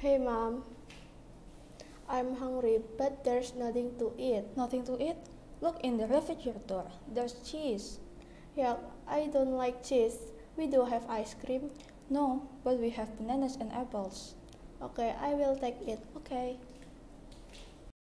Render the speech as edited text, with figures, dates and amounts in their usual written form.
Hey mom, I'm hungry but there's nothing to eat. Nothing to eat? Look in the refrigerator. There's cheese. Yeah, I don't like cheese. We do have ice cream. No, but we have bananas and apples. Okay, I will take it. Okay.